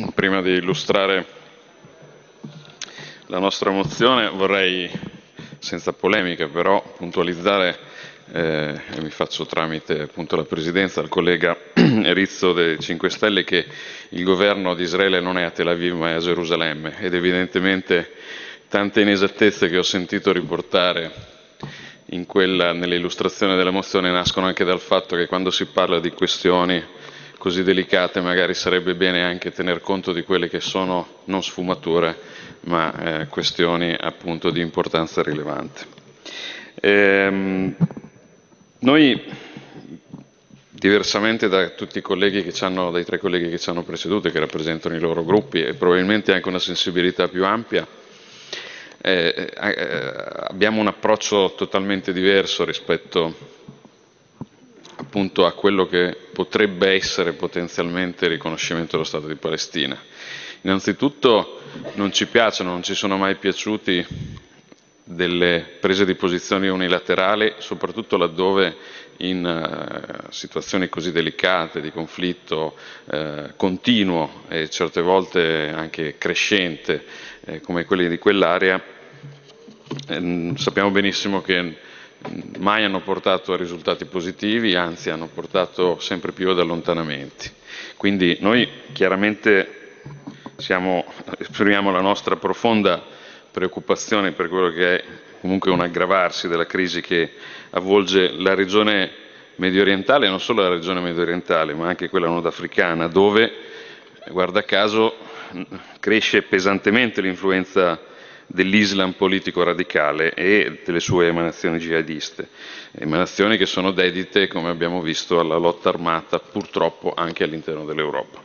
Prima di illustrare la nostra mozione vorrei, senza polemica però, puntualizzare, e mi faccio tramite appunto la Presidenza, al collega Rizzo dei 5 Stelle, che il governo di Israele non è a Tel Aviv ma è a Gerusalemme, ed evidentemente tante inesattezze che ho sentito riportare nell'illustrazione della mozione nascono anche dal fatto che quando si parla di questioni così delicate magari sarebbe bene anche tener conto di quelle che sono non sfumature ma questioni appunto di importanza rilevante. Noi, diversamente da tutti i colleghi dai 3 colleghi che ci hanno preceduto e che rappresentano i loro gruppi e probabilmente anche una sensibilità più ampia, abbiamo un approccio totalmente diverso rispetto appunto a quello che potrebbe essere potenzialmente il riconoscimento dello Stato di Palestina. Innanzitutto non ci piacciono, non ci sono mai piaciuti delle prese di posizioni unilaterali, soprattutto laddove in situazioni così delicate, di conflitto continuo e certe volte anche crescente, come quelli di quell'area, sappiamo benissimo che mai hanno portato a risultati positivi, anzi hanno portato sempre più ad allontanamenti. Quindi noi chiaramente esprimiamo la nostra profonda preoccupazione per quello che è comunque un aggravarsi della crisi che avvolge la regione mediorientale, e non solo la regione mediorientale ma anche quella nordafricana, dove guarda caso cresce pesantemente l'influenza dell'Islam politico radicale e delle sue emanazioni jihadiste, emanazioni che sono dedite, come abbiamo visto, alla lotta armata purtroppo anche all'interno dell'Europa.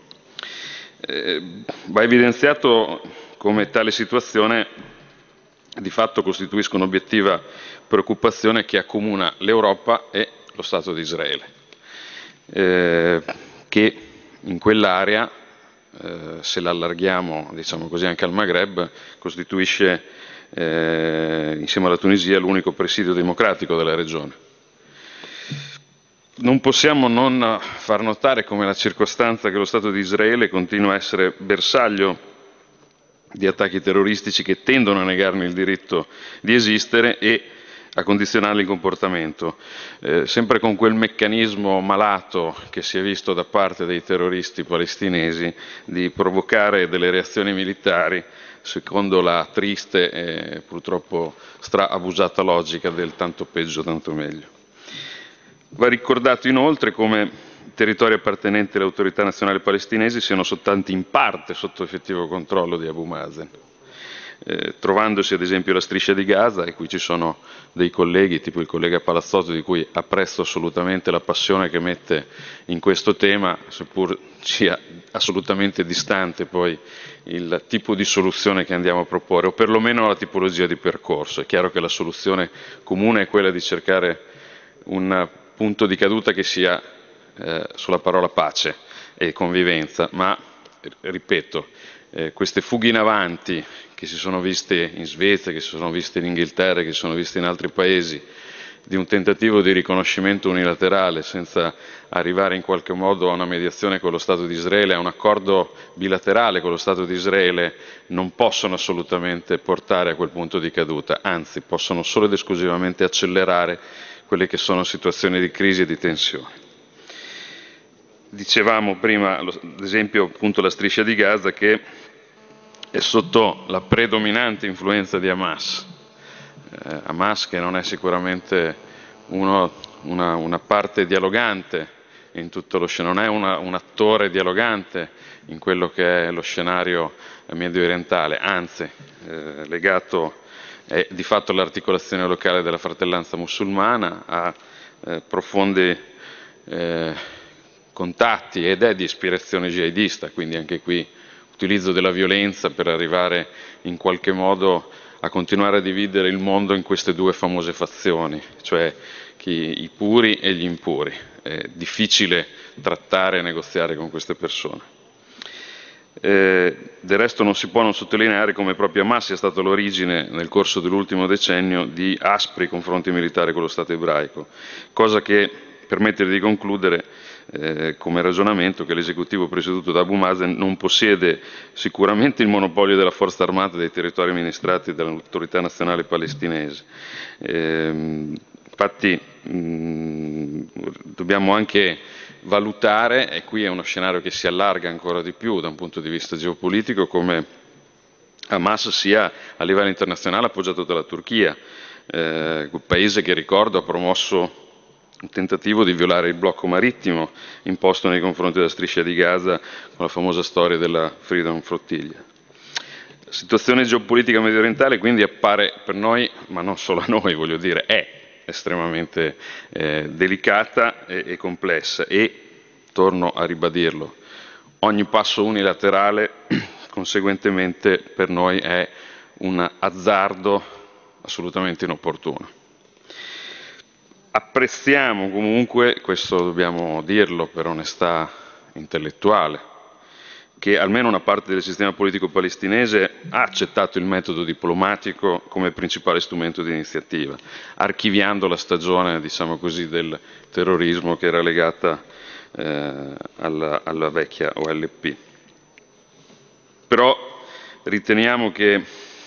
Va evidenziato come tale situazione di fatto costituisca un'obiettiva preoccupazione che accomuna l'Europa e lo Stato di Israele, che in quell'area, se l'allarghiamo diciamo così anche al Maghreb, costituisce insieme alla Tunisia l'unico presidio democratico della regione. Non possiamo non far notare come la circostanza che lo Stato di Israele continua a essere bersaglio di attacchi terroristici che tendono a negarne il diritto di esistere e a condizionarne il comportamento, sempre con quel meccanismo malato che si è visto da parte dei terroristi palestinesi di provocare delle reazioni militari secondo la triste e purtroppo straabusata logica del tanto peggio tanto meglio. Va ricordato inoltre come i territori appartenenti alle autorità nazionali palestinesi siano soltanto in parte sotto effettivo controllo di Abu Mazen, trovandosi ad esempio la striscia di Gaza, e qui ci sono dei colleghi, tipo il collega Palazzotto, di cui apprezzo assolutamente la passione che mette in questo tema, seppur sia assolutamente distante poi il tipo di soluzione che andiamo a proporre, o perlomeno la tipologia di percorso. È chiaro che la soluzione comune è quella di cercare un punto di caduta che sia sulla parola pace e convivenza, ma ripeto, queste fughe in avanti che si sono viste in Svezia, che si sono viste in Inghilterra, che si sono viste in altri paesi, di un tentativo di riconoscimento unilaterale senza arrivare in qualche modo a una mediazione con lo Stato di Israele, a un accordo bilaterale con lo Stato di Israele, non possono assolutamente portare a quel punto di caduta, anzi possono solo ed esclusivamente accelerare quelle che sono situazioni di crisi e di tensione. Dicevamo prima, ad esempio, appunto la striscia di Gaza, che è sotto la predominante influenza di Hamas. Hamas, che non è sicuramente una parte dialogante in tutto lo scenario, non è un attore dialogante in quello che è lo scenario medio orientale, anzi legato di fatto all'articolazione locale della fratellanza musulmana, ha profondi contatti ed è di ispirazione jihadista, quindi anche qui utilizzo della violenza per arrivare in qualche modo a continuare a dividere il mondo in queste due famose fazioni, cioè i puri e gli impuri. È difficile trattare e negoziare con queste persone. Del resto non si può non sottolineare come proprio Hamas sia stato l'origine nel corso dell'ultimo decennio di aspri confronti militari con lo Stato ebraico, cosa che, permettere di concludere, come ragionamento che l'esecutivo presieduto da Abu Mazen non possiede sicuramente il monopolio della forza armata dei territori amministrati dall'autorità nazionale palestinese. Infatti dobbiamo anche valutare, e qui è uno scenario che si allarga ancora di più da un punto di vista geopolitico, come Hamas sia a livello internazionale appoggiato dalla Turchia, quel paese che, ricordo, ha promosso un tentativo di violare il blocco marittimo imposto nei confronti della striscia di Gaza con la famosa storia della Freedom Flotilla. La situazione geopolitica mediorientale quindi appare per noi, ma non solo a noi, voglio dire, è estremamente delicata e complessa e, torno a ribadirlo, ogni passo unilaterale conseguentemente per noi è un azzardo assolutamente inopportuno. Apprezziamo comunque, questo dobbiamo dirlo per onestà intellettuale, che almeno una parte del sistema politico palestinese ha accettato il metodo diplomatico come principale strumento di iniziativa, archiviando la stagione, diciamo così, del terrorismo che era legata alla vecchia OLP. Però riteniamo che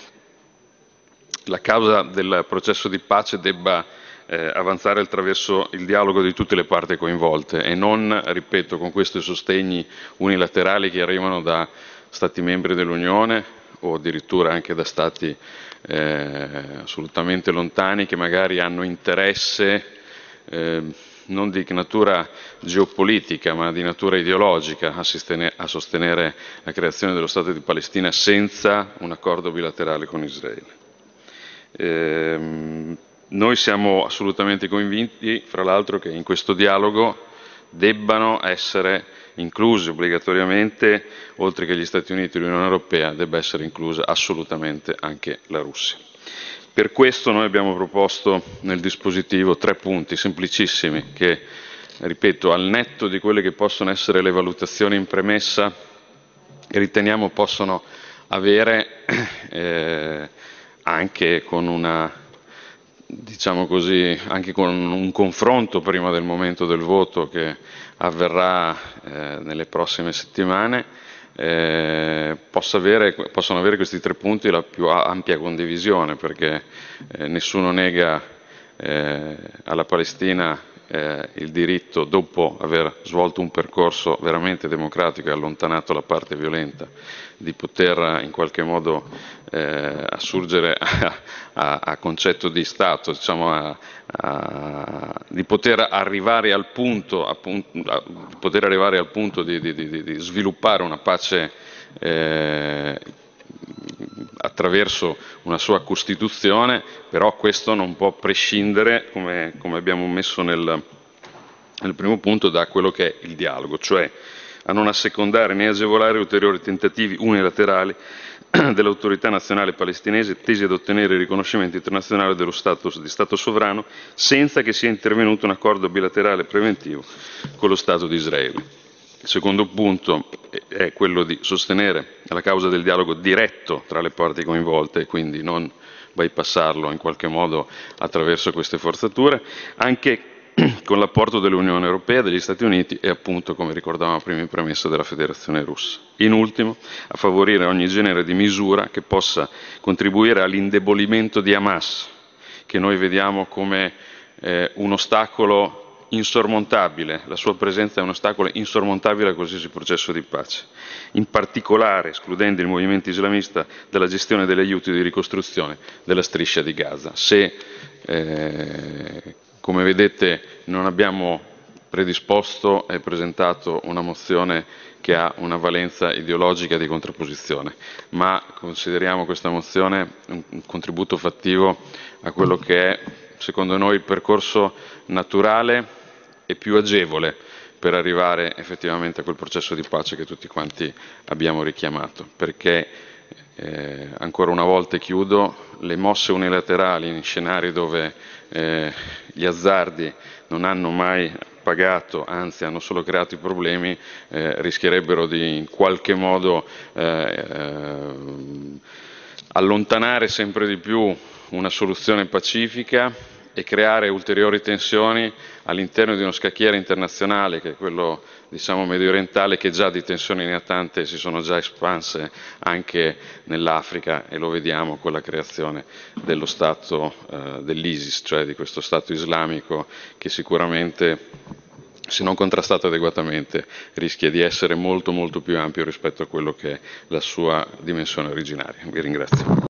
la causa del processo di pace debba avanzare attraverso il dialogo di tutte le parti coinvolte e non, ripeto, con questi sostegni unilaterali che arrivano da Stati membri dell'Unione o addirittura anche da Stati assolutamente lontani che magari hanno interesse non di natura geopolitica ma di natura ideologica a sostenere la creazione dello Stato di Palestina senza un accordo bilaterale con Israele. Noi siamo assolutamente convinti, fra l'altro, che in questo dialogo debbano essere incluse obbligatoriamente, oltre che gli Stati Uniti e l'Unione Europea, debba essere inclusa assolutamente anche la Russia. Per questo noi abbiamo proposto nel dispositivo 3 punti semplicissimi che, ripeto, al netto di quelle che possono essere le valutazioni in premessa, riteniamo possono avere anche con una, diciamo così, anche con un confronto prima del momento del voto che avverrà nelle prossime settimane, possono avere questi 3 punti la più ampia condivisione, perché nessuno nega alla Palestina il diritto, dopo aver svolto un percorso veramente democratico e allontanato la parte violenta, di poter in qualche modo assurgere a concetto di Stato, diciamo, di poter arrivare al punto, di sviluppare una pace attraverso una sua Costituzione, però questo non può prescindere, come abbiamo messo nel primo punto, da quello che è il dialogo, cioè a non assecondare né agevolare ulteriori tentativi unilaterali dell'autorità nazionale palestinese tesi ad ottenere il riconoscimento internazionale dello status di Stato sovrano senza che sia intervenuto un accordo bilaterale preventivo con lo Stato di Israele. Il secondo punto è quello di sostenere la causa del dialogo diretto tra le parti coinvolte e quindi non bypassarlo in qualche modo attraverso queste forzature, anche con l'apporto dell'Unione Europea, degli Stati Uniti e appunto, come ricordavamo prima in premessa, della Federazione Russa. In ultimo, a favorire ogni genere di misura che possa contribuire all'indebolimento di Hamas, che noi vediamo come un ostacolo insormontabile, la sua presenza è un ostacolo insormontabile a qualsiasi processo di pace, in particolare escludendo il movimento islamista dalla gestione degli aiuti di ricostruzione della striscia di Gaza. Se come vedete non abbiamo predisposto e presentato una mozione che ha una valenza ideologica di contrapposizione, ma consideriamo questa mozione un contributo fattivo a quello che è, secondo noi, il percorso naturale e più agevole per arrivare effettivamente a quel processo di pace che tutti quanti abbiamo richiamato, perché ancora una volta, e chiudo, le mosse unilaterali in scenari dove gli azzardi non hanno mai pagato, anzi hanno solo creato i problemi, rischierebbero di in qualche modo allontanare sempre di più una soluzione pacifica e creare ulteriori tensioni all'interno di uno scacchiere internazionale, che è quello diciamo medio orientale, che già di tensioni ne ha tante e si sono già espanse anche nell'Africa, e lo vediamo con la creazione dello Stato dell'ISIS, cioè di questo Stato islamico che sicuramente, se non contrastato adeguatamente, rischia di essere molto molto più ampio rispetto a quello che è la sua dimensione originaria. Vi ringrazio.